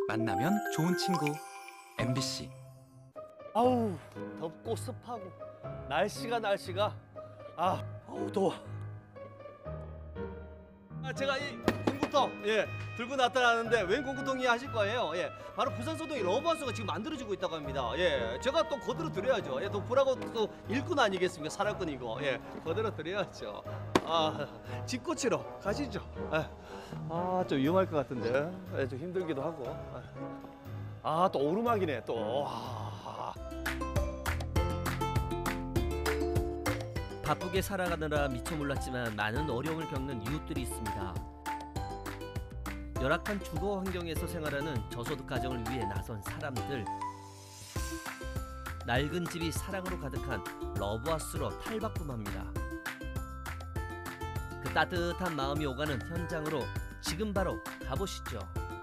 만나면 좋은 친구 MBC. 아우 덥고 습하고 날씨가 아우 더워. 제가 이 공구통 들고 나타나는데 웬 공구통이 하실 거예요? 바로 부산소동의 러브하우스가 지금 만들어지고 있다고 합니다. 제가 또 거들어 드려야죠. 또 보라고 또 일꾼 아니겠습니까? 사랑꾼이고 거들어 드려야죠. 집 고치러 가시죠. 좀 위험할 것 같은데 좀 힘들기도 하고. 또 오르막이네 또. 바쁘게 살아가느라 미처 몰랐지만 많은 어려움을 겪는 이웃들이 있습니다. 열악한 주거 환경에서 생활하는 저소득 가정을 위해 나선 사람들. 낡은 집이 사랑으로 가득한 러브하우스로 탈바꿈합니다. 그 따뜻한 마음이 오가는 현장으로 지금 바로 가보시죠.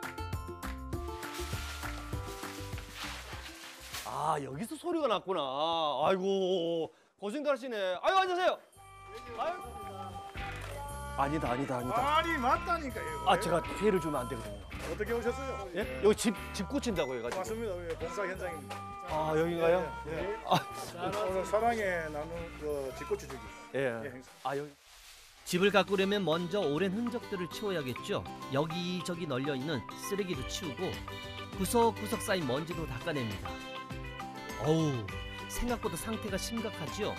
여기서 소리가 났구나. 아이고 고생들 하시네. 아유 앉으세요. 아니다. 아니 맞다니까요. 제가 피해를 주면 안 되거든요. 어떻게 오셨어요? 여기 집 고친다고 해가지고. 맞습니다. 여기 봉사 현장입니다. 여기가요? 오늘 사랑에 나눈 그 집고치 주기. 행사. 여기. 집을 가꾸려면 먼저 오랜 흔적들을 치워야겠죠. 여기저기 널려있는 쓰레기도 치우고 구석구석 쌓인 먼지도 닦아냅니다. 어우, 생각보다 상태가 심각하죠.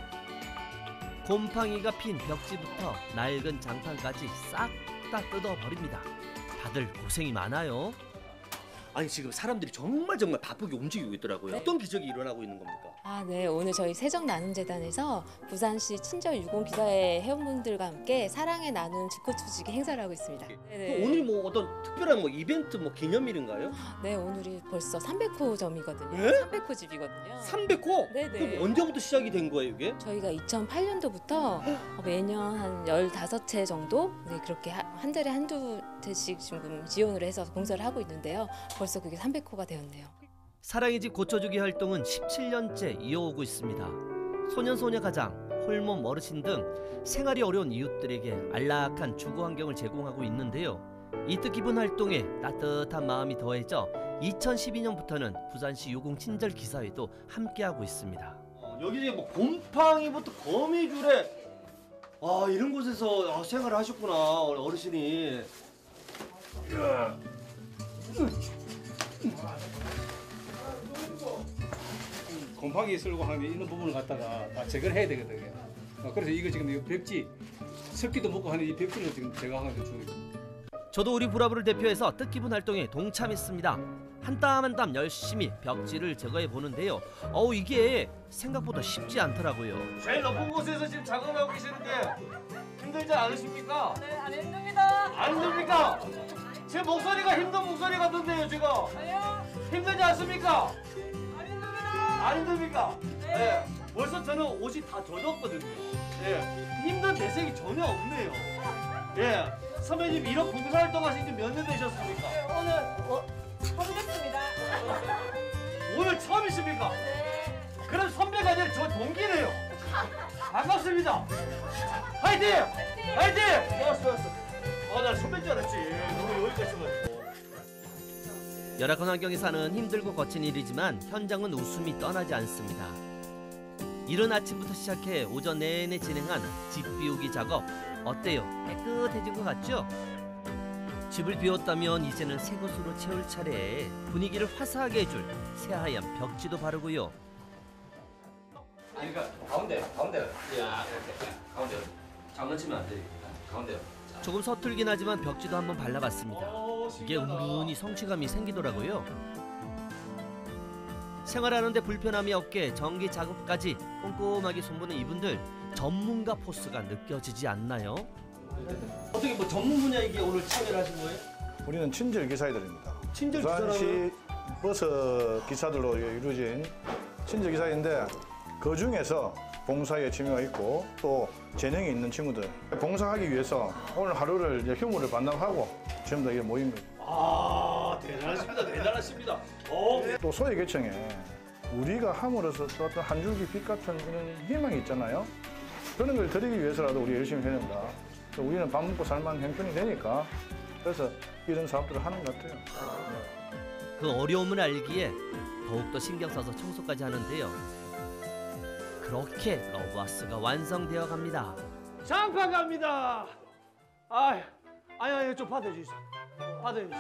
곰팡이가 핀 벽지부터 낡은 장판까지 싹 다 뜯어버립니다. 다들 고생이 많아요. 아니 지금 사람들이 정말 바쁘게 움직이고 있더라고요. 어떤 기적이 일어나고 있는 겁니까? 네. 오늘 저희 세정나눔재단에서 부산시 친절 유공기사회 회원분들과 함께 사랑의 나눔 집고치기 행사를 하고 있습니다. 네네. 오늘 뭐 어떤 특별한 이벤트 기념일인가요? 네, 오늘이 벌써 300호점이거든요. 네? 300호 집이거든요. 300호? 네네. 그럼 언제부터 시작이 된 거예요 이게? 저희가 2008년도부터 매년 한 15채 정도 그렇게 한 달에 한두 채씩 지금 지원을 해서 공사를 하고 있는데요. 벌써 그게 300호가 되었네요. 사랑의 집 고쳐주기 활동은 17년째 이어오고 있습니다. 소년소녀 가장, 홀몸 어르신 등 생활이 어려운 이웃들에게 안락한 주거 환경을 제공하고 있는데요. 이 뜻깊은 활동에 따뜻한 마음이 더해져 2012년부터는 부산시 유공친절 기사회도 함께하고 있습니다. 여기 곰팡이부터 거미줄에 이런 곳에서 생활을 하셨구나 어르신이. 곰팡이 쓸고 하면 이런 부분을 갖다가 다 제거를 해야 되거든요. 그래서 이거 지금 이 벽지 습기도 먹고 하는 이 벽지를 지금 제거하는 중입니다. 저도 우리 부라부를 대표해서 뜻깊은 활동에 동참했습니다. 한 땀 한 땀 열심히 벽지를 제거해 보는데요. 이게 생각보다 쉽지 않더라고요. 제일 높은 곳에서 지금 작업하고 계시는데 힘들지 않으십니까? 네, 안 힘듭니다. 안 힘듭니까? 제 목소리가 힘든 목소리 같은데요 지금. 아니요, 힘들지 않습니까? 안 힘듭니다. 안 힘듭니까? 네. 벌써 저는 옷이 다 젖었거든요. 힘든 대색이 전혀 없네요. 선배님 이런 봉사활동 하신 지 몇 년 되셨습니까? 네, 오늘 처음 뵙습니다. 오늘 처음이십니까? 네. 그럼 선배가 아니라 저 동기네요. 반갑습니다. 화이팅! 화이팅! 좋았어. 나 선배인 줄 알았지. 너무 여기까지 있어가지고. 열악한 환경에 사는 힘들고 거친 일이지만 현장은 웃음이 떠나지 않습니다. 이른 아침부터 시작해 오전 내내 진행한 집 비우기 작업 어때요? 깨끗해진 것 같죠? 집을 비웠다면 이제는 새 것으로 채울 차례. 분위기를 화사하게 해줄 새하얀 벽지도 바르고요. 그러니까 가운데. 가운데. 장난치면 안 돼. 가운데요. 조금 서툴긴 하지만 벽지도 한번 발라봤습니다. 이게 은근히 성취감이 생기더라고요. 생활하는데 불편함이 없게 전기 작업까지 꼼꼼하게 손보는 이분들, 전문가 포스가 느껴지지 않나요? 어떻게 전문 분야 이게 오늘 참여를 하신 거예요? 우리는 친절 기사들입니다. 친절 부산시 버스 기사들로 이루어진 친절 기사인데 그 중에서 봉사에 취미가 있고 또 재능이 있는 친구들 봉사하기 위해서 오늘 하루를 휴무를 반납하고 전부 다 이게 모인 거예요. 대단하십니다. 또 소외계층에 우리가 함으로써 또 어떤 한 줄기 빛 같은 그런 희망이 있잖아요. 그런 걸 드리기 위해서라도 우리 열심히 해야 된다. 우리는 밥 먹고 살만한 형편이 되니까 그래서 이런 사업들을 하는 것 같아요. 그 어려움을 알기에 더욱더 신경 써서 청소까지 하는데요. 그렇게 러브하우스가 완성되어 갑니다. 잠깐 갑니다. 아니 좀 받아주세요. 받아주세요.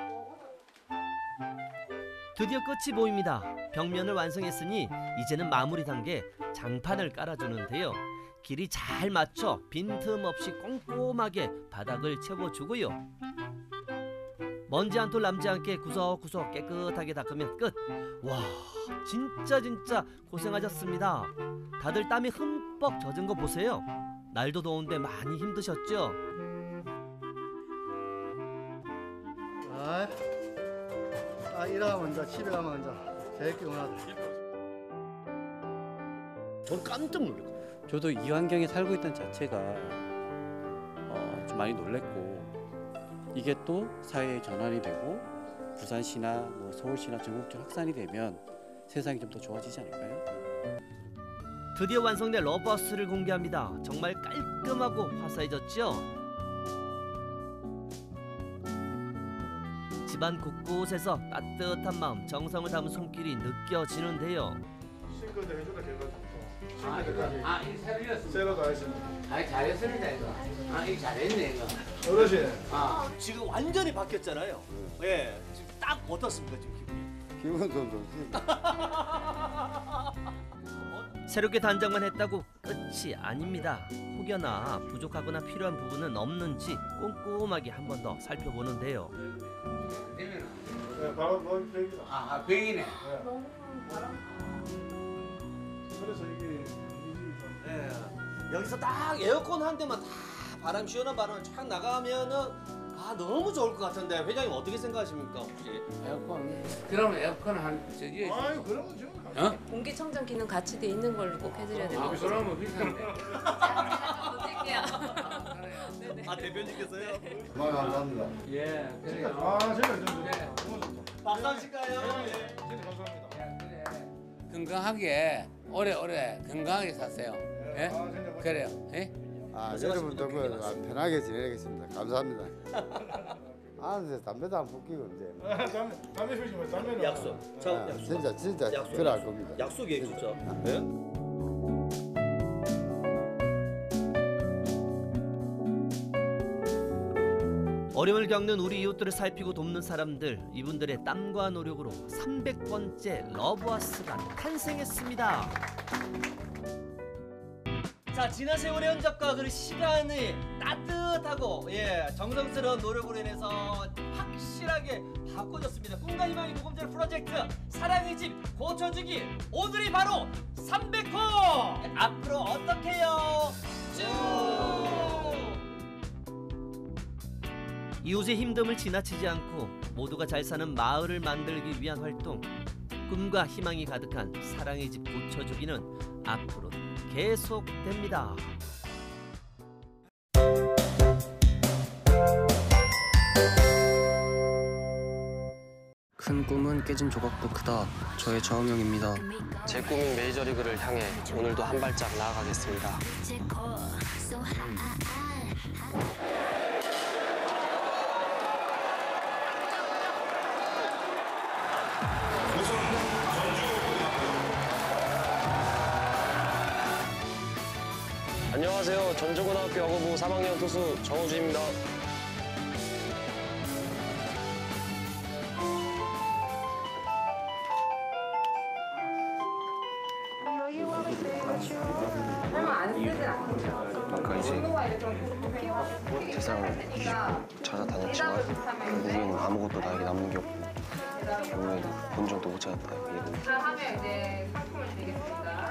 드디어 끝이 보입니다. 벽면을 완성했으니 이제는 마무리 단계 장판을 깔아주는데요. 길이 잘 맞춰 빈틈없이 꼼꼼하게 바닥을 채워주고요. 먼지 한 톨 남지 않게 구석구석 깨끗하게 닦으면 끝. 와, 진짜 고생하셨습니다. 다들 땀이 흠뻑 젖은 거 보세요. 날도 더운데 많이 힘드셨죠? 일하면 이제 집에 가면 이제 제일 피곤하다. 전 깜짝 놀랐어요. 저도 이 환경에 살고 있다는 자체가 좀 많이 놀랬고 이게 또 사회의 전환이 되고 부산시나 뭐 서울시나 전국적으로 확산이 되면 세상이 좀 더 좋아지지 않을까요? 드디어 완성된 러브하우스를 공개합니다. 정말 깔끔하고 화사해졌죠? 집안 곳곳에서 따뜻한 마음, 정성을 담은 손길이 느껴지는데요. 싱크대 해주라 해가지고. 이 새로 이었습니다. 새로 다 했습니다. 잘했습니다 이거. 이거 잘했네 이거. 어르신. 지금 완전히 바뀌었잖아요. 예, 지금 딱 어떻습니까 지금 기분이? 기분 좀 좋지. 새롭게 단장만 했다고 끝이 아닙니다. 혹여나 부족하거나 필요한 부분은 없는지 꼼꼼하게 한 번 더 살펴보는데요. 되면 네, 바로 벽이다. 병이네. 그래서 이게 예, 여기서 딱 에어컨 한 대만 다 바람 시원한 바람을 쫙 나가면은 너무 좋을 것 같은데 회장님 어떻게 생각하십니까 혹시? 에어컨. 그러면 에어컨 한 저기. 아유 그러면 지금 공기청정 기능 같이 돼 있는 걸로 꼭 해드려야 됩니다. 그러면 비싼데. 드릴게요. 대표님께서요? 많이 감사합니다. 예, 그래요. 진짜 좀 그래. 박수 한번 칠까요? 진짜 감사합니다. 그래. 건강하게 오래 건강하게 사세요. 예? 진짜 그래요. 예? 여러분도 편하게 지내겠습니다. 감사합니다. 이제 담배도 안 붓기고 이제. 담배 피우지 마. 담배는 약속. 약속. 진짜 약속. 그럴 겁니다. 약속이에요 진짜. 예? 어려움을 겪는 우리 이웃들을 살피고 돕는 사람들, 이분들의 땀과 노력으로 300번째 러브하우스가 탄생했습니다. 자, 지난 세월의 흔적과 그 시간이 따뜻하고 정성스러운 노력으로 인해서 확실하게 바꿔졌습니다. 꿈과 희망이 보금자리 프로젝트 사랑의 집 고쳐주기, 오늘이 바로 300호. 앞으로 어떻게 해요? 쭉. 이웃의 힘듦을 지나치지 않고 모두가 잘 사는 마을을 만들기 위한 활동, 꿈과 희망이 가득한 사랑의 집 고쳐주기는 앞으로 계속됩니다. 큰 꿈은 깨진 조각도 크다. 저의 저음영입니다. 제 꿈인 메이저리그를 향해 오늘도 한 발짝 나아가겠습니다. 안녕하세요. 전주고등학교 야구부 3학년 투수 정우주입니다. 아까 이제 세상을 찾아다녔지만 결국에는 아무것도 나에게 남는 게 없고 결국에는 본전도 못 찾았다. 하면 이제 상품을 드리겠습니다.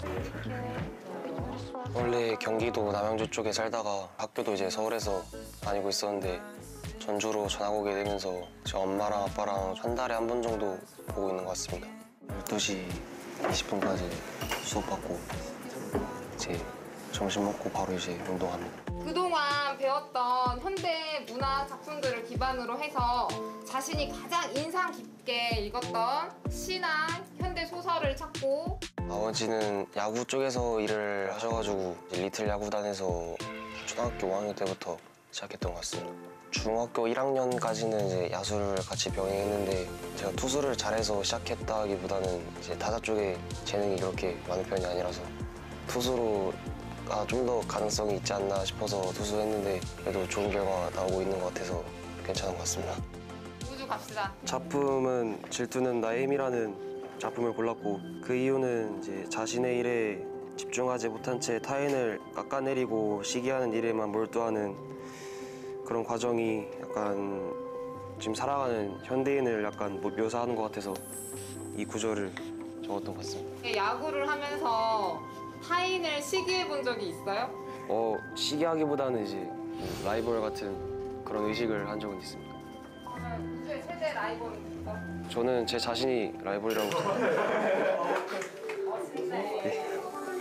원래 경기도 남양주 쪽에 살다가 학교도 이제 서울에서 다니고 있었는데 전주로 전학 오게 되면서 제 엄마랑 아빠랑 한 달에 한 번 정도 보고 있는 것 같습니다. 12시 20분까지 수업받고 이제 점심 먹고 바로 이제 운동합니다. 그동안 배웠던 현대 문화 작품들을 기반으로 해서 자신이 가장 인상 깊게 읽었던 시나 현대 소설을 찾고, 아버지는 야구 쪽에서 일을 하셔가지고 리틀 야구단에서 초등학교 5학년 때부터 시작했던 것 같습니다. 중학교 1학년까지는 이제 야수를 같이 병행했는데 제가 투수를 잘해서 시작했다기보다는 이제 타자 쪽에 재능이 그렇게 많은 편이 아니라서 투수로 좀 더 가능성이 있지 않나 싶어서 투수했는데 그래도 좋은 결과 나오고 있는 것 같아서 괜찮은 것 같습니다. 우주 갑시다. 작품은 질투는 나의 힘이라는 작품을 골랐고 그 이유는 이제 자신의 일에 집중하지 못한 채 타인을 깎아내리고 시기하는 일에만 몰두하는 그런 과정이 약간 지금 살아가는 현대인을 약간 묘사하는 것 같아서 이 구절을 적었던 것 같습니다. 야구를 하면서 타인을 시기해 본 적이 있어요? 시기하기보다는 이제 라이벌 같은 그런 의식을 한 적은 있습니다. 그러면 우주의 최대 라이벌이 누가? 저는 제 자신이 라이벌이라고 생각합니다. 멋진데.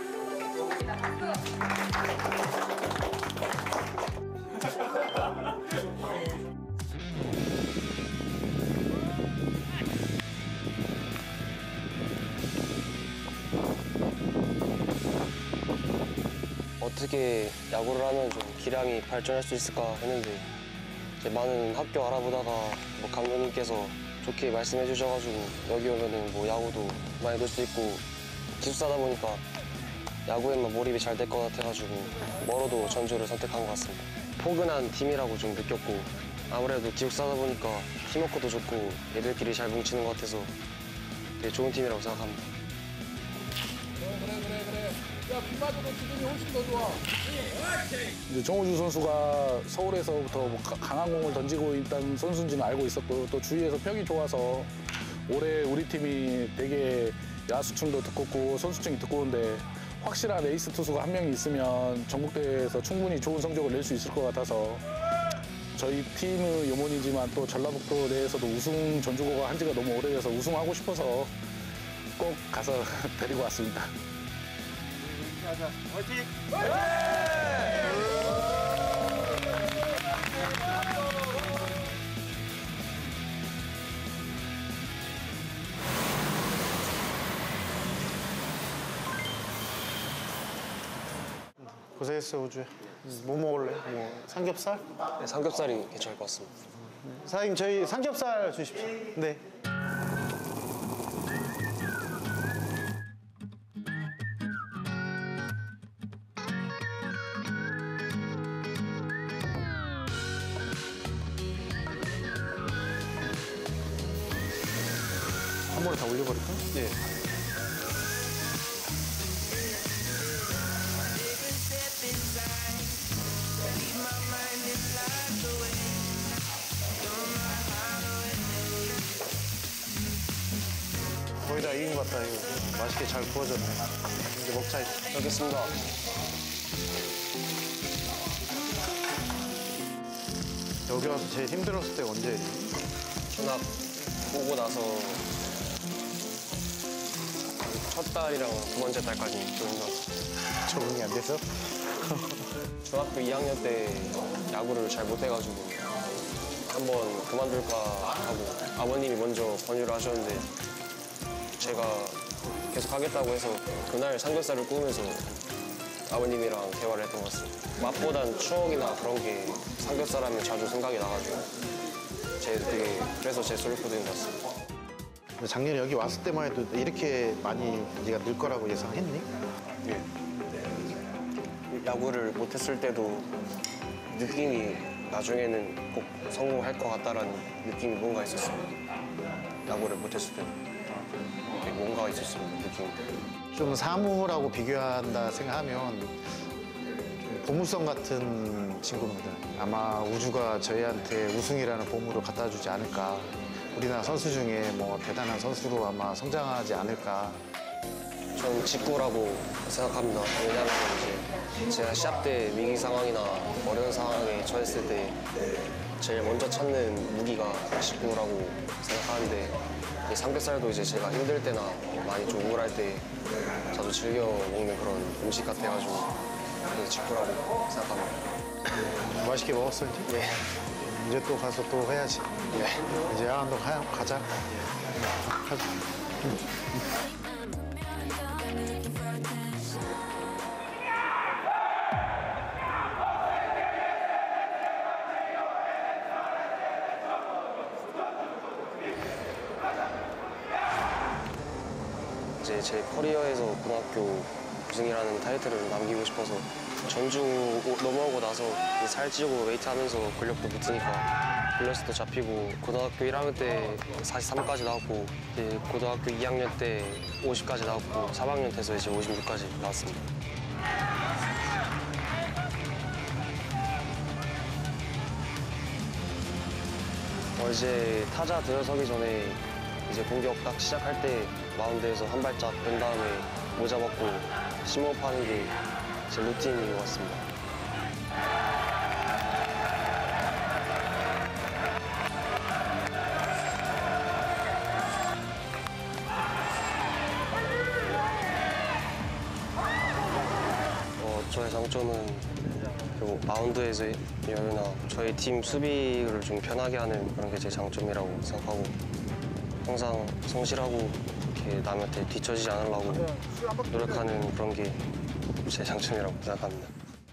어떻게 야구를 하면 좀 기량이 발전할 수 있을까 했는데 이제 많은 학교 알아보다가 뭐 감독님께서 좋게 말씀해 주셔가지고 여기 오면은 뭐 야구도 많이 놀 수 있고 기숙사다 보니까 야구에만 몰입이 잘 될 것 같아가지고 멀어도 전주를 선택한 것 같습니다. 포근한 팀이라고 좀 느꼈고 아무래도 기숙사다 보니까 팀워크도 좋고 애들끼리 잘 뭉치는 것 같아서 되게 좋은 팀이라고 생각합니다. 야, 비 맞아도 지금이 훨씬 더 좋아. 이제 정우주 선수가 서울에서부터 뭐 강한 공을 던지고 있다는 선수인지는 알고 있었고 또 주위에서 평이 좋아서 올해 우리 팀이 되게 야수층도 두껍고 선수층이 두꺼운데 확실한 에이스 투수가 한 명이 있으면 전국대회에서 충분히 좋은 성적을 낼 수 있을 것 같아서 저희 팀의 염원이지만 또 전라북도 내에서도 우승 전주고가 한 지가 너무 오래돼서 우승하고 싶어서 꼭 가서 데리고 왔습니다. 가자. 화이팅! 고생했어, 우주. 뭐 먹을래? 뭐 삼겹살? 네, 삼겹살이 괜찮을 것 같습니다. 사장님, 저희 삼겹살 주십시오. 네. 한 번에 다 올려버릴까? 네. 거의 다 익은 것 같다, 이거. 맛있게 잘 구워졌네. 이제 먹자, 이제. 알겠습니다. 여기 와서 제일 힘들었을 때 언제예요? 전학 오고 나서 첫 달이랑 두 번째 달까지 좀 힘들었어요. 적응이 안 돼서? 중학교 2학년 때 야구를 잘 못해가지고 한번 그만둘까 하고 아버님이 먼저 권유를 하셨는데 제가 계속 하겠다고 해서 그날 삼겹살을 구우면서 아버님이랑 대화를 했던 것 같습니다. 맛보단 추억이나 그런 게 삼겹살 하면 자주 생각이 나가지고 그래서 제 솔리푸드인 것 같습니다. 근데 작년에 여기 왔을 때만 해도 이렇게 많이 네가 늘 거라고 예상했니? 예. 야구를 못했을 때도 느낌이 나중에는 꼭 성공할 것 같다라는 느낌이 뭔가 있었어요. 야구를 못했을 때도 뭔가 있었습니다, 느낌이. 좀 사무라고 비교한다 생각하면 좀 보물섬 같은 친구입니다. 아마 우주가 저희한테 우승이라는 보물을 갖다 주지 않을까. 우리나라 선수 중에 뭐 대단한 선수로 아마 성장하지 않을까. 저는 직구라고 생각합니다. 왜냐하면 이제 제가 시합 때 위기 상황이나 어려운 상황에 처했을 때 제일 먼저 찾는 무기가 직구라고 생각하는데 이 삼겹살도 이제 제가 힘들 때나 많이 좀 우울할 때 자주 즐겨 먹는 그런 음식 같아가지고 그래서 직구라고 생각합니다. 맛있게 먹었어 이제? 네. 이제 또 가서 또 해야지. 네. 이제 야간도 가자. 가자. 이제 제 커리어에서 고등학교 우승이라는 타이틀을 남기고 싶어서 전주 넘어오고 나서 살찌고 웨이트하면서 근력도 붙으니까 밸런스도 잡히고 고등학교 1학년 때 43까지 나왔고 이제 고등학교 2학년 때 50까지 나왔고 3학년 돼서 이제 56까지 나왔습니다. 이제 타자 들어서기 전에 이제 공격 딱 시작할 때 마운드에서 한 발짝 뺀 다음에 모자 벗고 심호흡하는 게 제 루틴인 것 같습니다. 저의 장점은 그리고 마운드에서의 여유나 저희 팀 수비를 좀 편하게 하는 그런 게 제 장점이라고 생각하고 항상 성실하고 이렇게 남한테 뒤처지지 않으려고 노력하는 그런 게 제 장점이라고 생각합니다.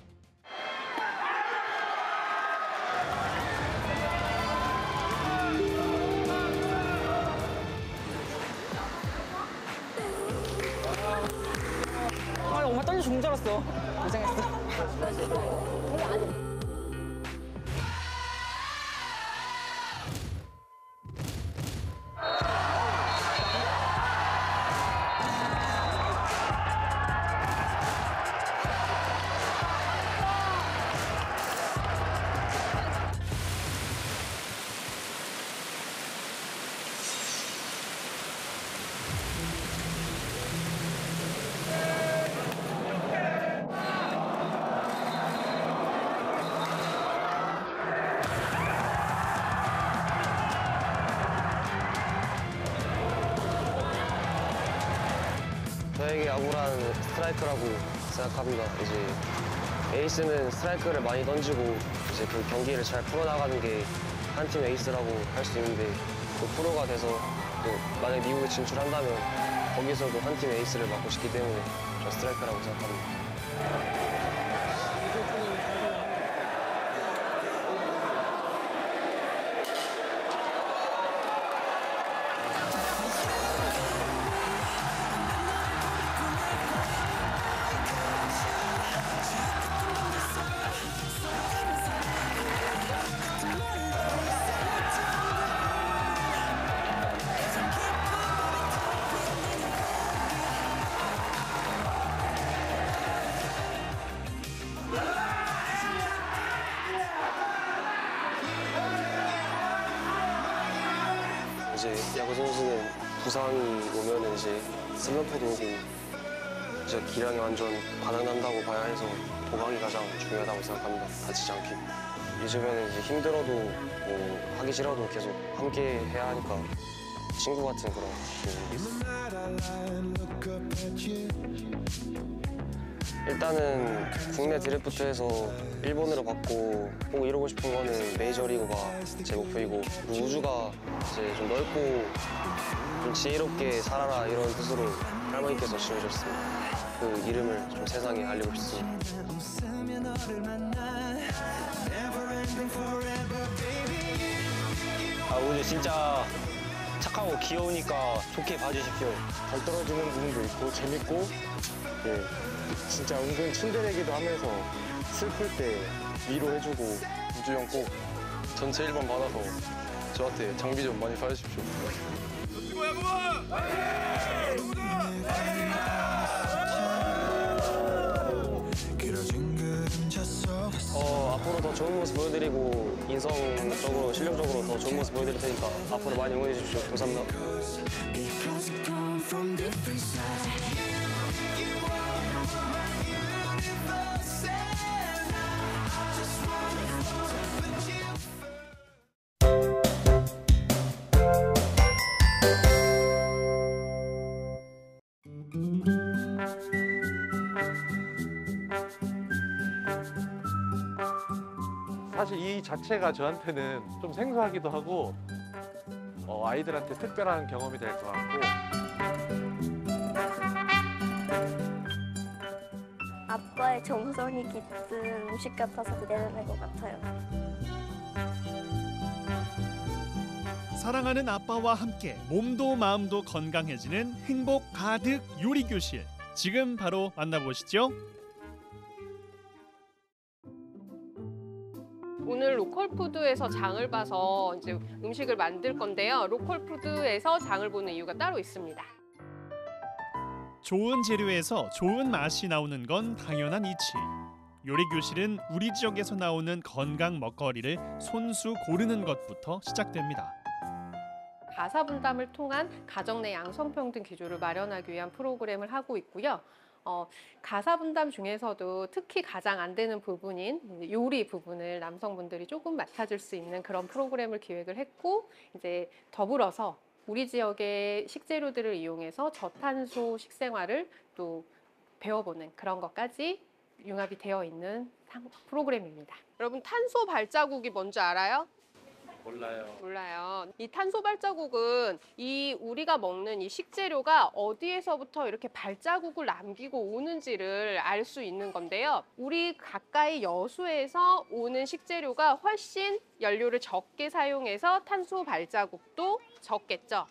엄마 떨려 죽는 줄 알았어. 고생했어. 저에게 야구란 스트라이크라고 생각합니다. 이제 에이스는 스트라이크를 많이 던지고 이제 그 경기를 잘 풀어나가는 게 한 팀 에이스라고 할 수 있는데 또 프로가 돼서 또 만약 미국에 진출한다면 거기서도 한 팀 에이스를 맡고 싶기 때문에 저 스트라이크라고 생각합니다. 이제 야구 선수는 부상이 오면은 이제 슬럼프도 오고 이제 기량이 완전 바닥난다고 봐야 해서 보강이 가장 중요하다고 생각합니다. 다치지 않게. 요즘에는 이제 힘들어도 뭐 하기 싫어도 계속 함께 해야 하니까 친구 같은 그런 기분이 있어요. 일단은 국내 드래프트에서 일본으로 받고 꼭 이루고 싶은 거는 메이저리그가 제 목표이고 우주가 이제 좀 넓고 좀 지혜롭게 살아라 이런 뜻으로 할머니께서 지어주셨습니다. 그 이름을 좀 세상에 알리고 싶습니다. 우주 진짜 착하고 귀여우니까 좋게 봐주십시오. 잘 떨어지는 부분도 있고 재밌고 진짜 은근 츤데레기도 하면서 슬플 때 위로해주고 우주 형 꼭 전체 1번 받아서 저한테 장비 좀 많이 사주십시오. 앞으로 더 좋은 모습 보여드리고 인성적으로 실력적으로 더 좋은 모습 보여드릴 테니까 앞으로 많이 응원해 주십시오. 감사합니다. 사실 이 자체가 저한테는 좀 생소하기도 하고 아이들한테 특별한 경험이 될 것 같고 아빠의 정성이 깃든 음식 같아서 기대되는 것 같아요. 사랑하는 아빠와 함께 몸도 마음도 건강해지는 행복 가득 요리교실. 지금 바로 만나보시죠. 오늘 로컬푸드에서 장을 봐서 이제 음식을 만들 건데요. 로컬푸드에서 장을 보는 이유가 따로 있습니다. 좋은 재료에서 좋은 맛이 나오는 건 당연한 이치. 요리교실은 우리 지역에서 나오는 건강 먹거리를 손수 고르는 것부터 시작됩니다. 가사 분담을 통한 가정 내 양성평등 기조를 마련하기 위한 프로그램을 하고 있고요. 가사 분담 중에서도 특히 가장 안 되는 부분인 요리 부분을 남성분들이 조금 맡아줄 수 있는 그런 프로그램을 기획을 했고, 이제 더불어서 우리 지역의 식재료들을 이용해서 저탄소 식생활을 또 배워보는 그런 것까지 융합이 되어 있는 프로그램입니다. 여러분, 탄소 발자국이 뭔지 알아요? 몰라요. 이 탄소 발자국은 이 우리가 먹는 이 식재료가 어디에서부터 이렇게 발자국을 남기고 오는지를 알 수 있는 건데요. 우리 가까이 여수에서 오는 식재료가 훨씬 연료를 적게 사용해서 탄소 발자국도 적겠죠.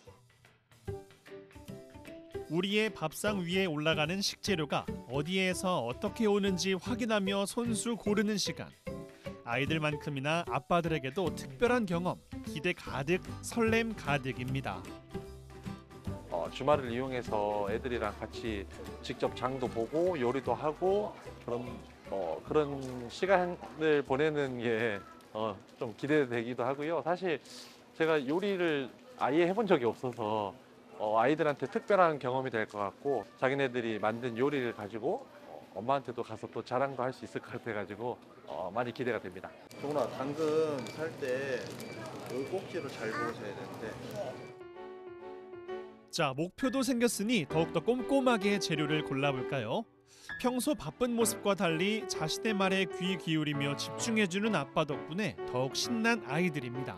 우리의 밥상 위에 올라가는 식재료가 어디에서 어떻게 오는지 확인하며 손수 고르는 시간. 아이들만큼이나 아빠들에게도 특별한 경험, 기대 가득, 설렘 가득입니다. 주말을 이용해서 애들이랑 같이 직접 장도 보고 요리도 하고 그런 시간을 보내는 게 좀 기대되기도 하고요. 사실 제가 요리를 아예 해본 적이 없어서 아이들한테 특별한 경험이 될 것 같고, 자기네들이 만든 요리를 가지고 엄마한테도 가서 또 자랑도 할 수 있을 것 같아가지고 많이 기대가 됩니다. 종훈아, 당근 살 때 여기 꼭지를 잘 보셔야 되는데. 자, 목표도 생겼으니 더욱더 꼼꼼하게 재료를 골라볼까요? 평소 바쁜 모습과 달리 자신의 말에 귀 기울이며 집중해주는 아빠 덕분에 더욱 신난 아이들입니다.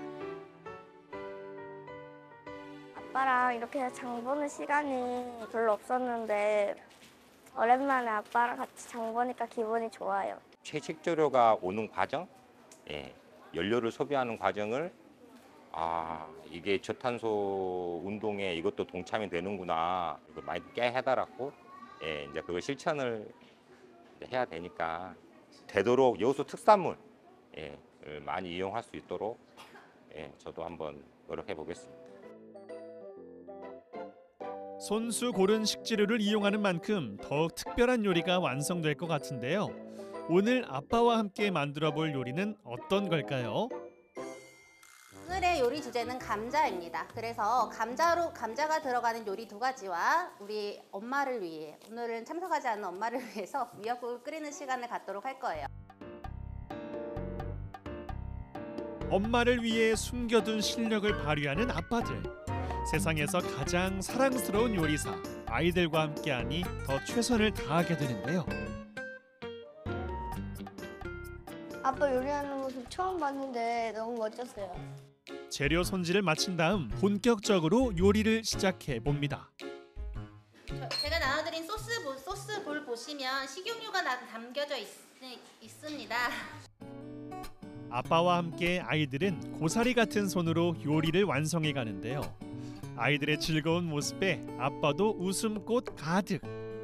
아빠랑 이렇게 장 보는 시간이 별로 없었는데 오랜만에 아빠랑 같이 장 보니까 기분이 좋아요. 채식재료가 오는 과정, 연료를 소비하는 과정을 이게 저탄소 운동에 이것도 동참이 되는구나, 이거 많이 깨달았고, 이제 그거 실천을 해야 되니까 되도록 여수 특산물 많이 이용할 수 있도록 저도 한번 노력해 보겠습니다. 손수 고른 식재료를 이용하는 만큼 더욱 특별한 요리가 완성될 것 같은데요. 오늘 아빠와 함께 만들어 볼 요리는 어떤 걸까요? 오늘의 요리 주제는 감자입니다. 그래서 감자가 들어가는 요리 2가지와 우리 엄마를 위해, 오늘은 참석하지 않는 엄마를 위해서 미역국을 끓이는 시간을 갖도록 할 거예요. 엄마를 위해 숨겨둔 실력을 발휘하는 아빠들. 세상에서 가장 사랑스러운 요리사, 아이들과 함께하니 더 최선을 다하게 되는데요. 아빠 요리하는 모습 처음 봤는데 너무 멋졌어요. 재료 손질을 마친 다음 본격적으로 요리를 시작해 봅니다. 제가 나눠드린 소스볼 보시면 식용유가 담겨져 있습니다. 아빠와 함께 아이들은 고사리 같은 손으로 요리를 완성해 가는데요. 아이들의 즐거운 모습에 아빠도 웃음꽃 가득.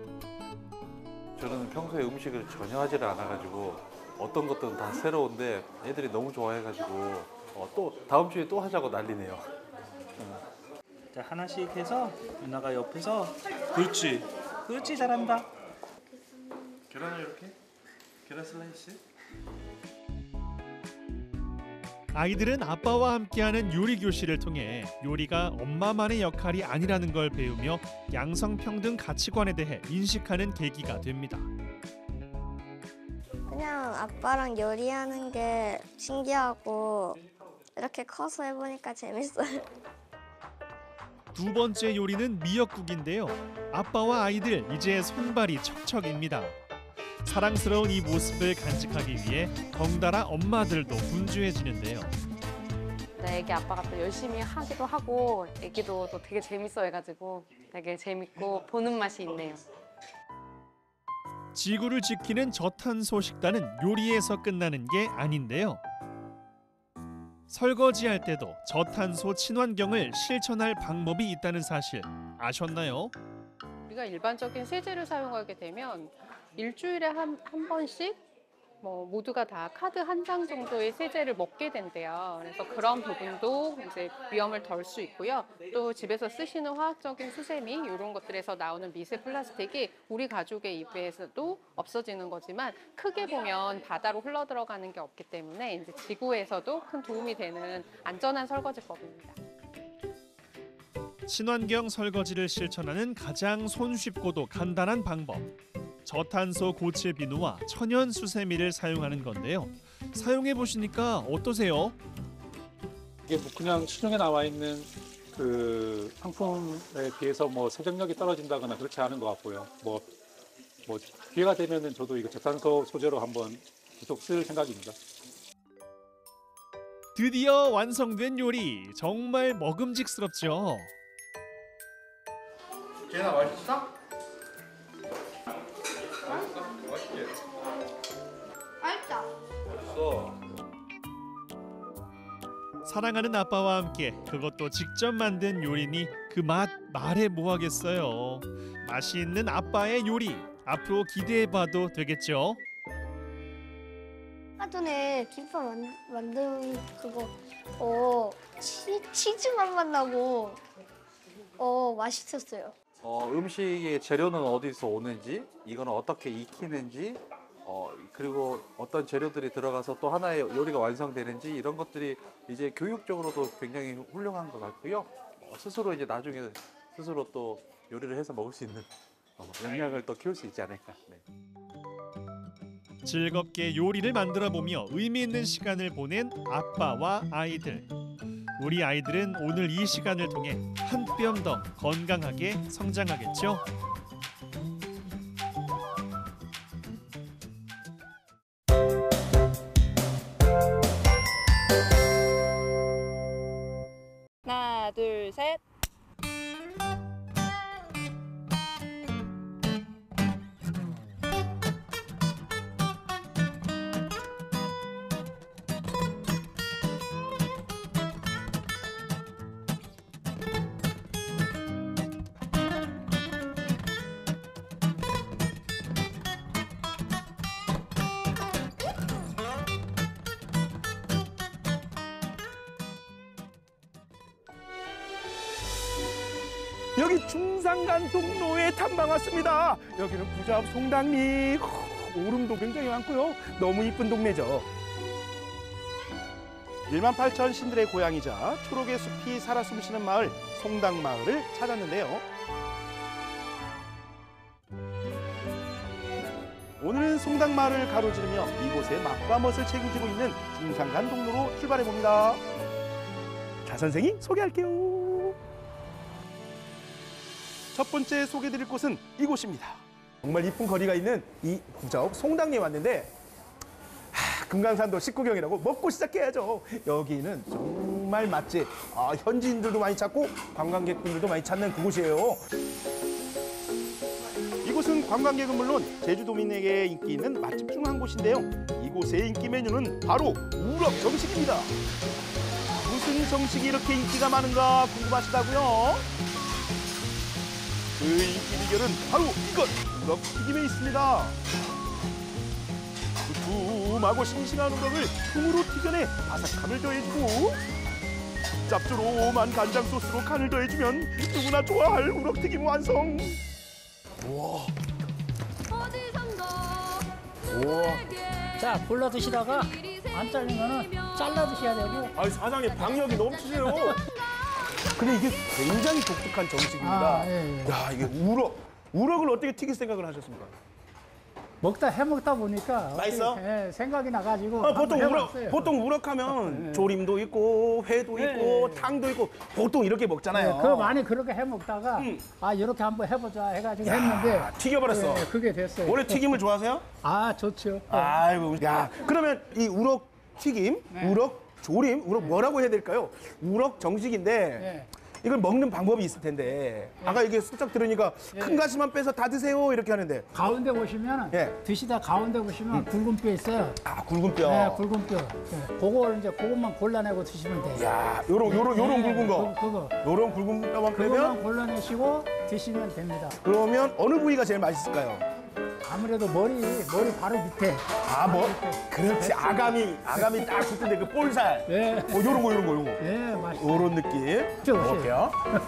저는 평소에 음식을 전혀 하지를 않아가지고 어떤 것들은 다 새로운데 애들이 너무 좋아해가지고 또 다음 주에 또 하자고 난리네요. 자, 하나씩 해서 누나가 옆에서 그렇지 잘한다. 계란을 이렇게? 계란 슬라이스? 아이들은 아빠와 함께하는 요리 교실을 통해 요리가 엄마만의 역할이 아니라는 걸 배우며 양성평등 가치관에 대해 인식하는 계기가 됩니다. 그냥 아빠랑 요리하는 게 신기하고 이렇게 커서 해보니까 재밌어요. 두 번째 요리는 미역국인데요. 아빠와 아이들 이제 손발이 척척입니다. 사랑스러운 이 모습을 간직하기 위해 덩달아 엄마들도 분주해지는데요. 애기 아빠가 또 열심히 하기도 하고 애기도 또 되게 재밌어 해가지고 되게 재밌고 보는 맛이 있네요. 지구를 지키는 저탄소 식단은 요리에서 끝나는 게 아닌데요. 설거지할 때도 저탄소 친환경을 실천할 방법이 있다는 사실 아셨나요? 우리가 일반적인 세제를 사용하게 되면 일주일에 한 번씩 모두가 다 카드 한 장 정도의 세제를 먹게 된대요. 그래서 그런 부분도 이제 위험을 덜 수 있고요. 또 집에서 쓰시는 화학적인 수세미 이런 것들에서 나오는 미세 플라스틱이 우리 가족의 입에서도 없어지는 거지만 크게 보면 바다로 흘러 들어가는 게 없기 때문에 이제 지구에서도 큰 도움이 되는 안전한 설거지법입니다. 친환경 설거지를 실천하는 가장 손쉽고도 간단한 방법. 저탄소 고체 비누와 천연 수세미를 사용하는 건데요. 사용해 보시니까 어떠세요? 이게 뭐 그냥 시중에 나와 있는 그 상품에 비해서 뭐 세정력이 떨어진다거나 그렇지 않은 것 같고요. 뭐 기회가 되면은 저도 이거 저탄소 소재로 한번 계속 쓸 생각입니다. 드디어 완성된 요리. 정말 먹음직스럽죠. 재현아 맛있어? 맛있지? 맛있다. 맛있어. 사랑하는 아빠와 함께 그것도 직접 만든 요리니 그 맛 말해 뭐하겠어요. 맛이 있는 아빠의 요리 앞으로 기대해봐도 되겠죠? 아까 전에 김밥 만든 그거 치즈 맛만 나고 맛있었어요. 음식의 재료는 어디서 오는지, 이거는 어떻게 익히는지, 그리고 어떤 재료들이 들어가서 또 하나의 요리가 완성되는지 이런 것들이 이제 교육적으로도 굉장히 훌륭한 것 같고요. 스스로 이제 나중에 스스로 또 요리를 해서 먹을 수 있는 역량을 또 키울 수 있지 않을까. 네. 즐겁게 요리를 만들어 보며 의미 있는 시간을 보낸 아빠와 아이들. 우리 아이들은 오늘 이 시간을 통해 한 뼘 더 건강하게 성장하겠죠? 하나, 둘, 셋. 여기 중산간 동로에 탐방 왔습니다. 여기는 부자업 송당리. 오름도 굉장히 많고요. 너무 이쁜 동네죠. 18,000 신들의 고향이자 초록의 숲이 살아 숨쉬는 마을 송당마을을 찾았는데요. 오늘은 송당마을을 가로지르며 이곳의 맛과 멋을 책임지고 있는 중산간 동로로 출발해봅니다. 자, 선생님 소개할게요. 첫 번째 소개드릴 곳은 이곳입니다. 정말 이쁜 거리가 있는 이 부자업 송당리에 왔는데 금강산도 식구경이라고 먹고 시작해야죠. 여기는 정말 맛집, 현지인들도 많이 찾고 관광객분들도 많이 찾는 그곳이에요. 이곳은 관광객은 물론 제주도민에게 인기 있는 맛집 중 한 곳인데요. 이곳의 인기 메뉴는 바로 우럭 정식입니다. 무슨 정식이 이렇게 인기가 많은가 궁금하시다고요? 그 인기 비결은 바로 이것, 우럭 튀김에 있습니다. 두툼하고 싱싱한 우럭을 통으로 튀겨내 바삭함을 더해주고 짭조름한 간장 소스로 간을 더해주면 누구나 좋아할 우럭 튀김 완성. 우와. 우와. 자, 골라 드시다가 안 잘린 거는 잘라 드셔야 되고. 아니, 사장님 박력이 넘치세요. 근데 이게 굉장히 독특한 정식입니다. 예. 야, 이게 우럭을 어떻게 튀길 생각을 하셨습니까? 해먹다 보니까 맛있어? 생각이 나가지고 보통 우럭하면 조림도 있고 회도 있고 탕도 있고 보통 이렇게 먹잖아요. 그 많이 그렇게 해먹다가 이렇게 한번 해보자 해가지고 했는데 튀겨버렸어. 그게 됐어요. 원래 튀김을 좋아하세요? 좋죠. 아이고, 야, 그러면 이 우럭 튀김, 우럭 조림, 우럭 뭐라고 해야 될까요? 우럭 정식인데 이걸 먹는 방법이 있을 텐데 아까 이게 슬쩍 들으니까 큰 가시만 빼서 다 드세요 이렇게 하는데 가운데 보시면 드시다 가운데 보시면 굵은 뼈 있어요. 아 굵은 뼈. 네, 굵은 뼈. 그걸 이제 그것만 골라내고 드시면 돼요. 야, 요런 굵은 거. 그거. 요런 굵은 뼈만 그것만 빼면 골라내시고 드시면 됩니다. 그러면 어느 부위가 제일 맛있을까요? 아무래도 머리 바로 밑에. 아, 뭐? 그렇지. 아가미 딱 붙은데 그 볼살. 네. 요런 거. 네, 맛있어요. 요런 느낌. 먹을게요.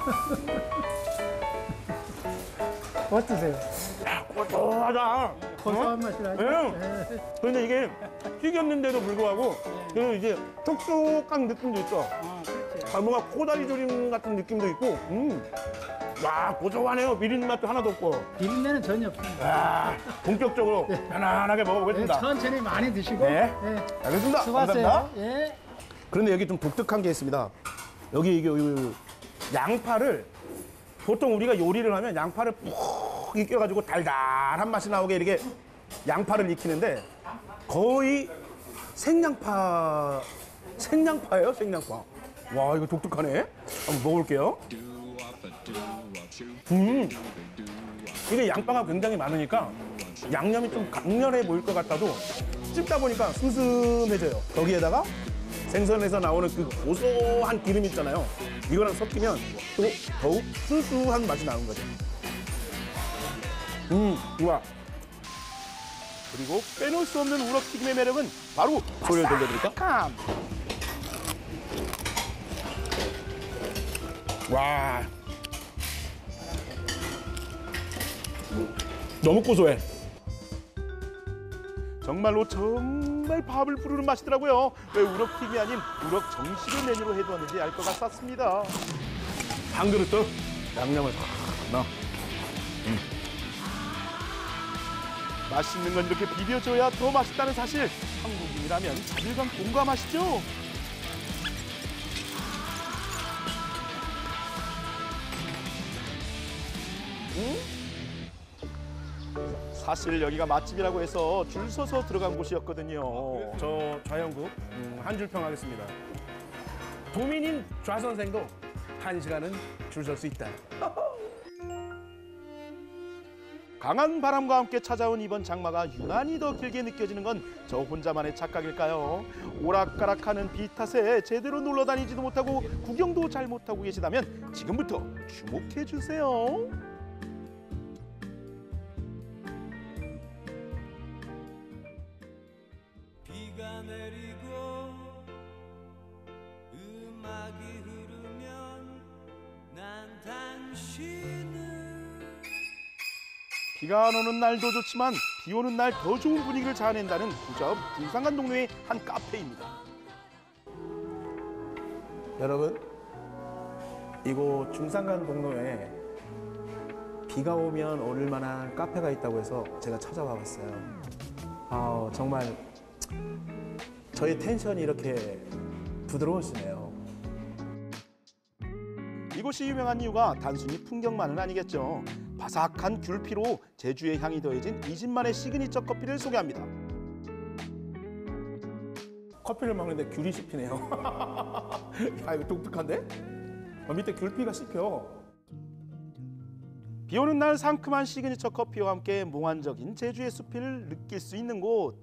어떠세요? 고소하다. 고소한 맛이 나죠? 네. 그런데 이게 튀겼는데도 불구하고 이제 촉촉한 느낌도 있어. 아, 뭔가 코다리 조림 같은 느낌도 있고. 와, 고소하네요. 비린 맛도 하나도 없고. 비린내는 전혀 없습니다. 와, 본격적으로 편안하게 먹어보겠습니다. 네, 천천히 많이 드시고. 네. 알겠습니다. 수고하세요. 감사합니다. 예. 그런데 여기 좀 독특한 게 있습니다. 여기 이게 양파를 보통 우리가 요리를 하면 양파를 푹 익혀가지고 달달한 맛이 나오게 이렇게 양파를 익히는데 거의 생양파예요, 생양파. 와, 이거 독특하네. 한번 먹어볼게요. 이게 양파가 굉장히 많으니까 양념이 좀 강렬해 보일 것 같아도 씹다 보니까 슴슴해져요. 거기에다가 생선에서 나오는 그 고소한 기름 있잖아요. 이거랑 섞이면 또 더욱 순수한 맛이 나는 거죠. 좋아. 그리고 빼놓을 수 없는 우럭튀김의 매력은 바로 소리를 들려드릴까? 와. 너무 고소해. 정말 밥을 부르는 맛이더라고요. 왜 우럭튀김이 아닌 우럭 정식을 메뉴로 해두었는지 알 것 같았습니다. 한 그릇도 양념을 다 넣어. 맛있는 건 이렇게 비벼줘야 더 맛있다는 사실. 한국인이라면 자질감 공감하시죠? 사실 여기가 맛집이라고 해서 줄 서서 들어간 곳이었거든요. 저 좌영국 한 줄 평하겠습니다. 도민인 좌 선생도 1시간은 줄 설 수 있다. 강한 바람과 함께 찾아온 이번 장마가 유난히 더 길게 느껴지는 건 저 혼자만의 착각일까요? 오락가락하는 비 탓에 제대로 놀러 다니지도 못하고 구경도 잘 못하고 계시다면 지금부터 주목해 주세요. 비가 내리고 음악이 흐르면 난 당신을 비가 안 오는 날도 좋지만 비 오는 날 더 좋은 분위기를 자아낸다는 구자읍 중산간 동네의 한 카페입니다. 여러분, 이곳 중산간 동로에 비가 오면 오를 만한 카페가 있다고 해서 제가 찾아와 봤어요. 정말 저의 텐션이 이렇게 부드러우시네요. 이곳이 유명한 이유가 단순히 풍경만은 아니겠죠. 바삭한 귤피로 제주의 향이 더해진 이 집만의 시그니처 커피를 소개합니다. 커피를 먹는데 귤이 씹히네요. 야, 이거 독특한데? 밑에 귤피가 씹혀. 비 오는 날 상큼한 시그니처 커피와 함께 몽환적인 제주의 숲을 느낄 수 있는 곳.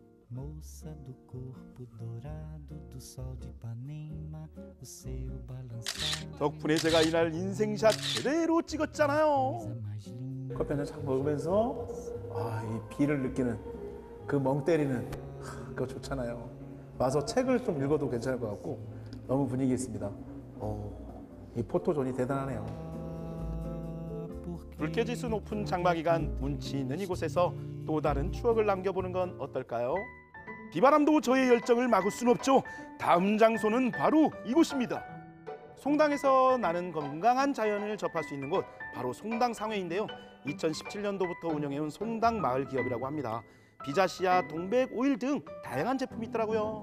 덕분에 제가 이날 인생샷 제대로 찍었잖아요. 커피 한잔 쫙 먹으면서 이 비를 느끼는 그 멍 때리는 그거 좋잖아요. 와서 책을 좀 읽어도 괜찮을 것 같고 너무 분위기 있습니다. 이 포토존이 대단하네요. 불쾌지수 높은 장마 기간 운치 있는 이곳에서 또 다른 추억을 남겨보는 건 어떨까요? 비바람도 저의 열정을 막을 순 없죠. 다음 장소는 바로 이곳입니다. 송당에서 나는 건강한 자연을 접할 수 있는 곳 바로 송당상회인데요. 2017년도부터 운영해온 송당 마을 기업이라고 합니다. 비자씨앗, 동백, 오일 등 다양한 제품이 있더라고요.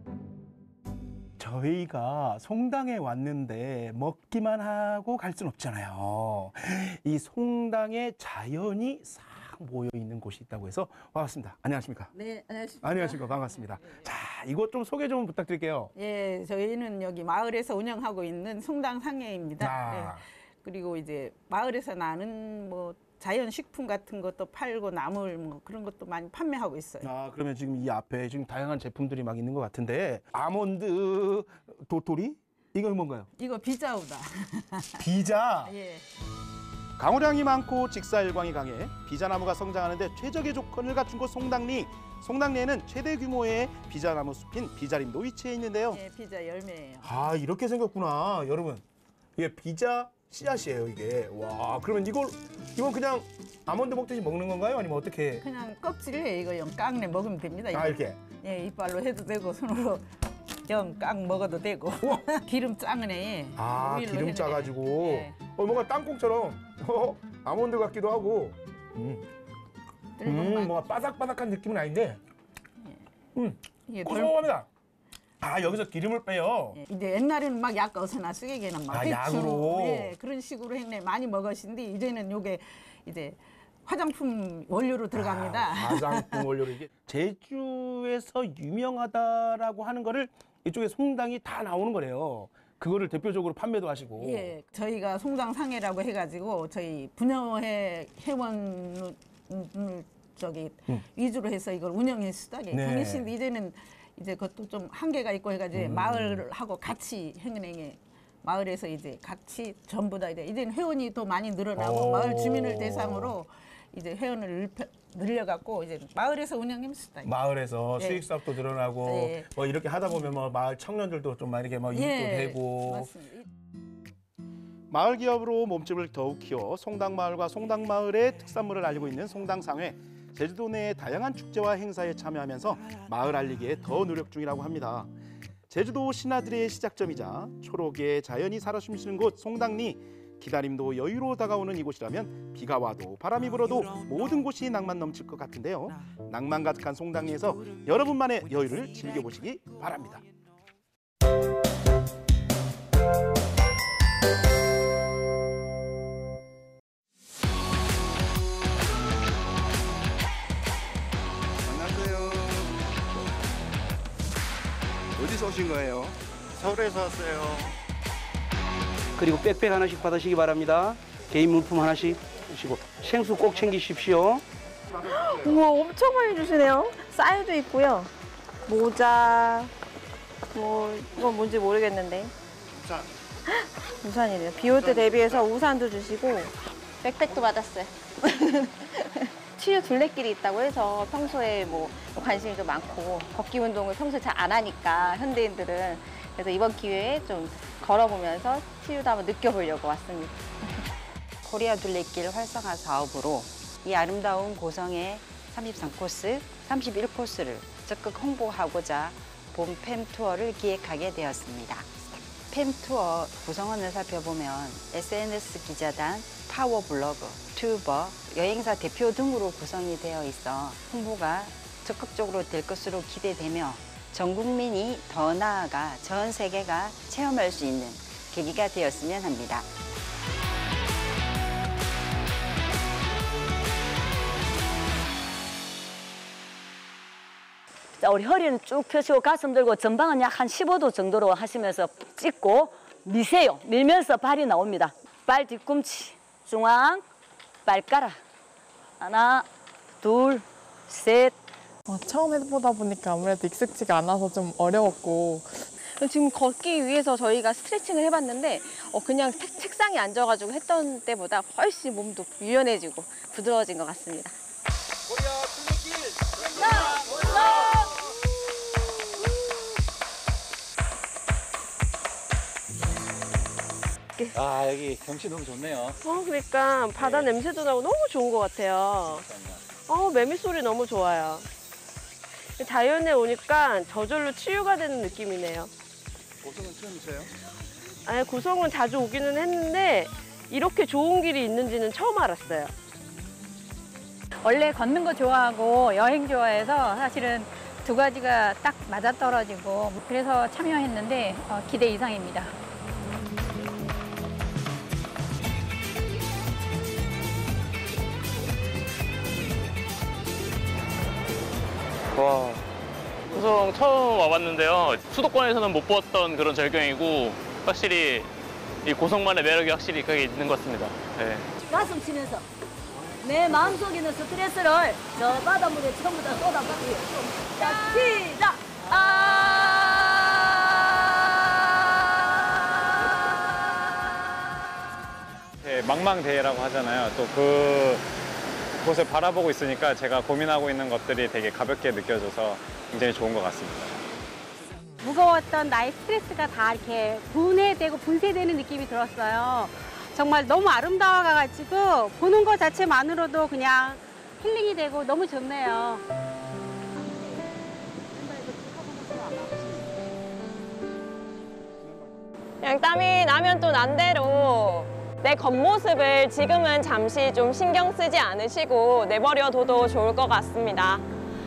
저희가 송당에 왔는데 먹기만 하고 갈 순 없잖아요. 이 송당에 자연이 싹 모여 있는 곳이 있다고 해서 와봤습니다. 안녕하십니까? 네, 안녕하십니까? 안녕하십니까? 반갑습니다. 자, 이것 좀 소개 좀 부탁드릴게요. 예, 저희는 여기 마을에서 운영하고 있는 송당상회입니다. 아. 예. 그리고 이제 마을에서 나는 뭐 자연 식품 같은 것도 팔고 나물 뭐 그런 것도 많이 판매하고 있어요. 아, 그러면 지금 이 앞에 지금 다양한 제품들이 막 있는 것 같은데 아몬드 도토리? 이건 뭔가요? 이거 비자우다. 비자? 예. 강우량이 많고 직사일광이 강해 비자나무가 성장하는데 최적의 조건을 갖춘 곳 송당리. 송당리에는 최대 규모의 비자나무 숲인 비자림도 위치해 있는데요. 예, 비자 열매예요. 아, 이렇게 생겼구나, 여러분. 이게 비자 씨앗이에요, 이게. 와, 그러면 이건 그냥 아몬드 먹듯이 먹는 건가요? 아니면 어떻게? 그냥 껍질에 이거 영 깡내 먹으면 됩니다. 아, 이렇게? 예, 이빨로 해도 되고 손으로 영 깡 먹어도 되고. 기름 짜네. 아, 오일로 기름 해내네. 짜가지고. 예. 뭔가 땅콩처럼 아몬드 같기도 하고. 뭔가 바삭바삭한 느낌은 아닌데. 이게 고소합니다. 아, 여기서 기름을 빼요. 예, 이제 옛날에는 막 약 어서나 쓰게게는 막 아, 배추로 약으로? 예, 그런 식으로 했네 많이 먹으신데 이제는 요게 이제 화장품 원료로 들어갑니다. 화장품 원료로 이게 제주에서 유명하다라고 하는 거를 이쪽에 송당이 다 나오는 거래요. 그거를 대표적으로 판매도 하시고. 예, 저희가 송당상회라고 해가지고 저희 분여회 회원 저기 위주로 해서 이걸 운영했었다. 네. 경희시인데 이제는 이제 그것도 좀 한계가 있고 해가지고 마을하고 같이 행은행에 마을에서 이제 같이 전부 다 이제는 회원이 더 많이 늘어나고 마을 주민을 대상으로 이제 회원을 늘려갖고 이제 마을에서 운영했습니다. 마을에서 예. 수익 사업도 늘어나고 예. 뭐 이렇게 하다 보면 뭐 마을 청년들도 좀 이렇게 뭐 이익도 예, 되고. 맞습니다. 마을 기업으로 몸집을 더욱 키워 송당마을과 송당마을의 특산물을 알리고 있는 송당상회. 제주도 내의 다양한 축제와 행사에 참여하면서 마을 알리기에 더 노력 중이라고 합니다. 제주도 신하들의 시작점이자 초록의 자연이 살아 숨쉬는 곳 송당리. 기다림도 여유로 다가오는 이곳이라면 비가 와도 바람이 불어도 모든 곳이 낭만 넘칠 것 같은데요. 낭만 가득한 송당리에서 여러분만의 여유를 즐겨보시기 바랍니다. 안녕하세요. 어디서 오신 거예요? 서울에서 왔어요. 그리고 백팩 하나씩 받으시기 바랍니다. 개인 물품 하나씩 주시고 생수 꼭 챙기십시오. 우와, 엄청 많이 주시네요. 쌀도 있고요. 모자, 뭐 이건 뭔지 모르겠는데. 우산. 우산이래요. 비 올 때 대비해서 우산도 주시고 백팩도 받았어요. 치유 둘레길이 있다고 해서 평소에 뭐 관심이 좀 많고 걷기 운동을 평소에 잘 안 하니까 현대인들은 그래서 이번 기회에 좀 걸어보면서 치유도 한번 느껴보려고 왔습니다. 코리아 둘레길 활성화 사업으로 이 아름다운 고성의 33코스, 31코스를 적극 홍보하고자 봄 팸 투어를 기획하게 되었습니다. 팸 투어 구성원을 살펴보면 SNS 기자단, 파워 블로그, 튜버, 여행사 대표 등으로 구성이 되어 있어 홍보가 적극적으로 될 것으로 기대되며 전 국민이 더 나아가 전 세계가 체험할 수 있는 계기가 되었으면 합니다. 자, 우리 허리는 쭉 펴시고 가슴 들고 전방은 약 한 15도 정도로 하시면서 찍고 미세요. 밀면서 발이 나옵니다. 발 뒤꿈치, 중앙, 발가락. 하나, 둘, 셋. 처음 해보다 보니까 아무래도 익숙지가 않아서 좀 어려웠고 지금 걷기 위해서 저희가 스트레칭을 해봤는데 그냥 책상에 앉아가지고 했던 때보다 훨씬 몸도 유연해지고 부드러워진 것 같습니다. 아, 여기 경치 너무 좋네요. 그러니까 바다 냄새도 나고 너무 좋은 것 같아요. 매미 소리 너무 좋아요. 자연에 오니까 저절로 치유가 되는 느낌이네요. 고성은 처음이세요? 아니, 고성은 자주 오기는 했는데 이렇게 좋은 길이 있는지는 처음 알았어요. 원래 걷는 거 좋아하고 여행 좋아해서 사실은 두 가지가 딱 맞아떨어지고 그래서 참여했는데 기대 이상입니다. 와, 방송 처음 와봤는데요. 수도권에서는 못 보았던 그런 절경이고 확실히 이 고성만의 매력이 확실히 그게 있는 것 같습니다. 네. 가슴 치면서 내 마음속에 있는 스트레스를 저 바닷물에 전부 다 쏟아버리고 자, 시작! 네, 망망대해라고 하잖아요. 또 그곳을 바라보고 있으니까 제가 고민하고 있는 것들이 되게 가볍게 느껴져서 굉장히 좋은 것 같습니다. 무거웠던 나의 스트레스가 다 이렇게 분해되고 분쇄되는 느낌이 들었어요. 정말 너무 아름다워가지고 보는 것 자체만으로도 그냥 힐링이 되고 너무 좋네요. 그냥 땀이 나면 또 난 대로 내 겉모습을 지금은 잠시 좀 신경 쓰지 않으시고 내버려둬도 좋을 것 같습니다.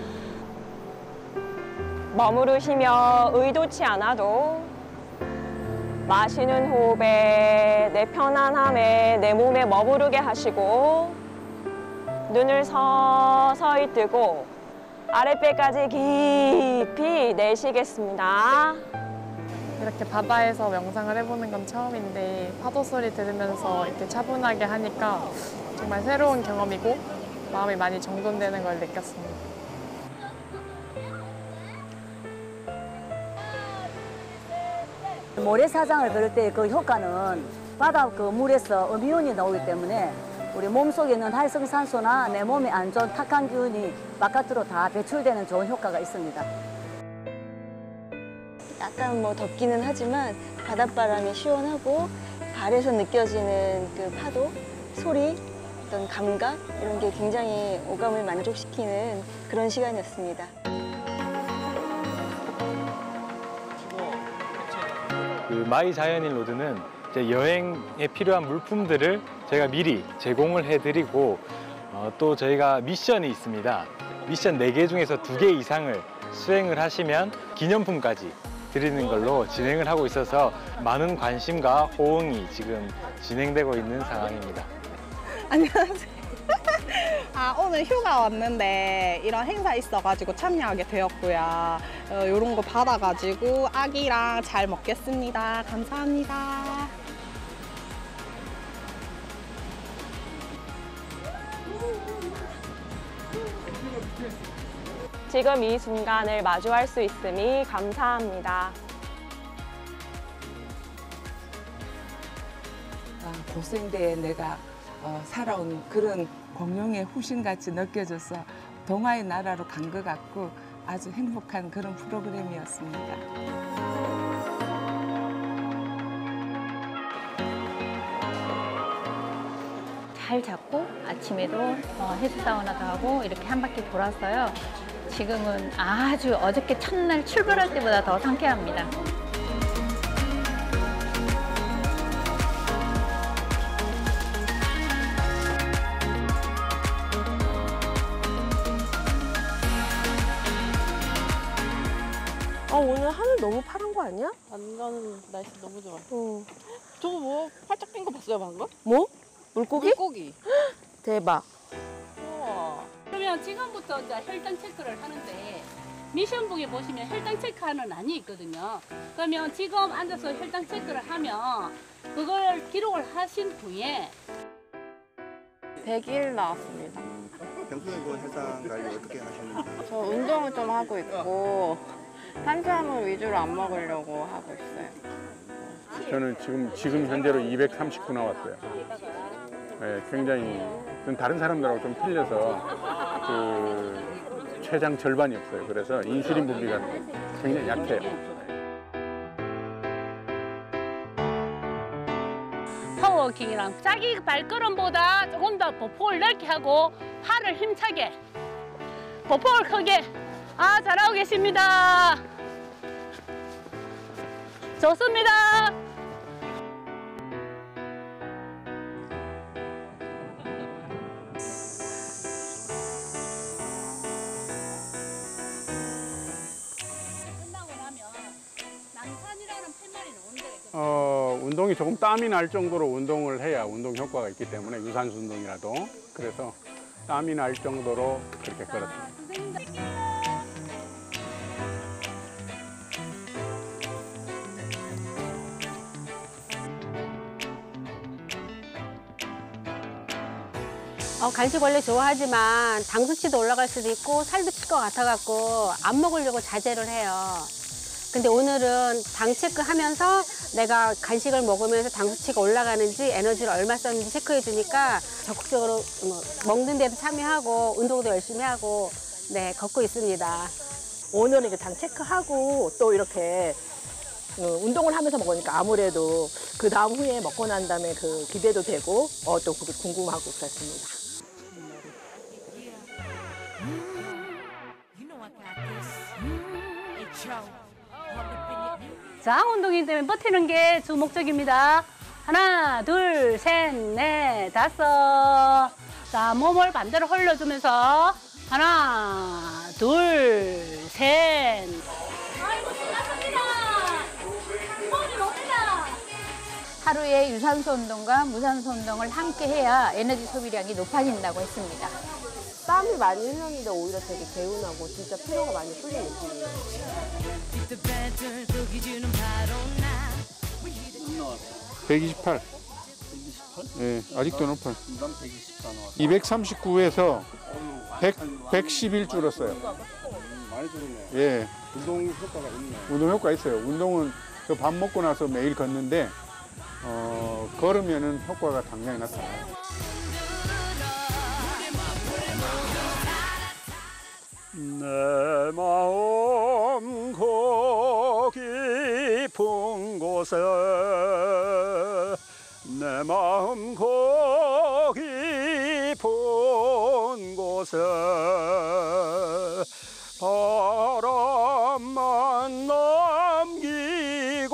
머무르시며 의도치 않아도 마시는 호흡에 내 편안함에 내 몸에 머무르게 하시고 눈을 서서히 뜨고 아랫배까지 깊이 내쉬겠습니다. 이렇게 바다에서 명상을 해보는 건 처음인데 파도 소리 들으면서 이렇게 차분하게 하니까 정말 새로운 경험이고 마음이 많이 정돈되는 걸 느꼈습니다. 모래사장을 걸을 때 그 효과는 바다 그 물에서 음이온이 나오기 때문에 우리 몸속에 있는 활성산소나 내 몸에 안 좋은 탁한 기운이 바깥으로 다 배출되는 좋은 효과가 있습니다. 약간 뭐 덥기는 하지만 바닷바람이 시원하고 발에서 느껴지는 그 파도, 소리, 어떤 감각 이런 게 굉장히 오감을 만족시키는 그런 시간이었습니다. 그 마이 자연인 로드는 이제 여행에 필요한 물품들을 저희가 미리 제공을 해드리고 또 저희가 미션이 있습니다. 미션 4개 중에서 2개 이상을 수행을 하시면 기념품까지 드리는 걸로 진행을 하고 있어서 많은 관심과 호응이 지금 진행되고 있는 상황입니다. 안녕하세요. 오늘 휴가 왔는데 이런 행사 있어가지고 참여하게 되었고요. 이런 거 받아가지고 아기랑 잘 먹겠습니다. 감사합니다. 지금 이 순간을 마주할 수 있음이 감사합니다. 고생대에 내가 살아온 그런 공룡의 후신같이 느껴져서 동화의 나라로 간 것 같고 아주 행복한 그런 프로그램이었습니다. 잘 잤고 아침에도 헬스 사우나도 하고 이렇게 한 바퀴 돌았어요. 지금은 아주 어저께 첫날 출발할 때보다 더 상쾌합니다. 오늘 하늘 너무 파란 거 아니야? 안 가는 날씨 너무 좋아. 저거 뭐 활짝 핀 거 봤어요 방금? 뭐? 물고기? 물고기. 대박. 우와. 그러면 지금부터 이제 혈당 체크를 하는데 미션북에 보시면 혈당 체크하는 란이 있거든요. 그러면 지금 앉아서 혈당 체크를 하면 그걸 기록을 하신 후에 100일 나왔습니다. 평소에 그 혈당 관리 어떻게 하시는지? 저 운동을 좀 하고 있고 탄수화물 위주로 안 먹으려고 하고 있어요. 저는 지금 현재로 239 나왔어요. 네, 굉장히 다른 사람들하고 좀 틀려서 그 췌장 절반이 없어요. 그래서 인슐린 분비가 굉장히 약해요. 파워워킹이랑 자기 발걸음보다 조금 더 보폭을 넓게 하고 팔을 힘차게 보폭을 크게 잘하고 계십니다. 좋습니다. 운동이 조금 땀이 날 정도로 운동을 해야 운동 효과가 있기 때문에 유산소 운동이라도 그래서 땀이 날 정도로 그렇게 걸었습니다. 간식 원래 좋아하지만 당 수치도 올라갈 수도 있고 살도 찔 것 같아갖고 안 먹으려고 자제를 해요. 근데 오늘은 당 체크하면서 내가 간식을 먹으면서 당 수치가 올라가는지 에너지를 얼마 썼는지 체크해 주니까 적극적으로 먹는 데도 참여하고 운동도 열심히 하고 네, 걷고 있습니다. 오늘은 이렇게 당 체크하고 또 이렇게 운동을 하면서 먹으니까 아무래도 그 다음 후에 먹고 난 다음에 그 기대도 되고 또 그게 궁금하고 그렇습니다. 자, 운동이기 때문에 버티는 게 주 목적입니다. 하나, 둘, 셋, 넷, 다섯. 자, 몸을 반대로 흘려주면서 하나, 둘, 셋. 아이고, 신났습니다. 몸이 놉니다. 하루에 유산소 운동과 무산소 운동을 함께 해야 에너지 소비량이 높아진다고 했습니다. 땀이 많이 흘렸는데 오히려 되게 개운하고 진짜 피로가 많이 풀린 느낌이에요. 128. 예, 아직도 높아요. 239에서 111 줄었어요. 많이 줄었네요. 예. 운동 효과가 있나요? 운동 효과 있어요. 운동은 저 밥 먹고 나서 매일 걷는데 걸으면은 효과가 당장에 나타나요. 내 마음 그 깊은 곳에 내 마음 그 깊은 곳에 바람만 남기고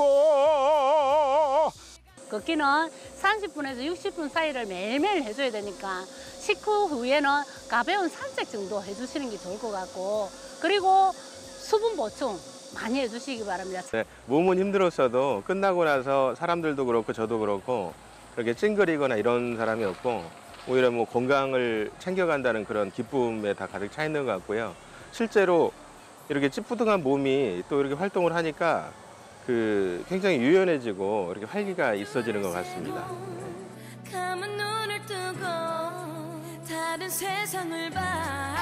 걷기는 30분에서 60분 사이를 매일매일 해줘야 되니까 식후 후에는 가벼운 산책 정도 해주시는 게 좋을 것 같고 그리고 수분 보충 많이 해주시기 바랍니다. 네, 몸은 힘들었어도 끝나고 나서 사람들도 그렇고 저도 그렇고 그렇게 찡그리거나 이런 사람이 없고 오히려 뭐 건강을 챙겨간다는 그런 기쁨에 다 가득 차 있는 것 같고요. 실제로 이렇게 찌뿌둥한 몸이 또 이렇게 활동을 하니까 굉장히 유연해지고 이렇게 활기가 있어지는 것 같습니다. 감은 눈을 뜨고 다른 세상을 봐